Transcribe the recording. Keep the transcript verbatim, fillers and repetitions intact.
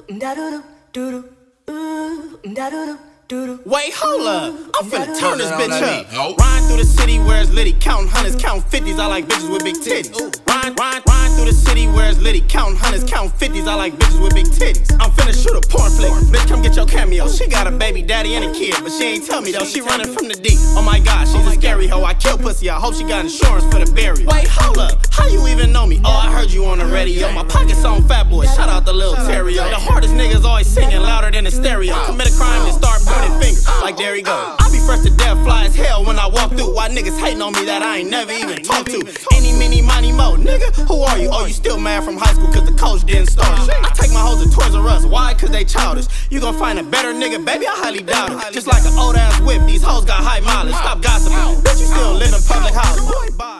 Wait, hold up, I'm finna turn this bitch up. Riding through the city where it's litty, counting hundreds, counting fifties. I like bitches with big titties. Riding, riding, riding through the city where it's litty, counting hundreds, counting fifties. I like bitches with big titties. I'm finna shoot a porn flick. Bitch, come get your cameo. She got a baby daddy and a kid, but she ain't tell me though. She running from the deep. Oh my god, she's a scary hoe. I kill pussy. I hope she got insurance for the burial. Wait, hold up, how you even know me? Oh, I heard you on the radio. My pockets on Fat Boy. Shout out the Lil Terrio. The hardest niggas always singing louder than the stereo. Commit a crime and start pointing fingers. Like there he go. I be fresh to death, fly as hell when I walk through. Why niggas hating on me that I ain't never even talked to? Any, mini, money, mo, nigga, who are you? Oh, you still mad from high school cause the coach didn't start you. I take my hoes to Toys R Us, why? Cause they childish. You gon' find a better nigga, baby, I highly doubt it. Just like an old ass whip, these hoes got high mileage. Stop gossiping, bitch, you still live in public house.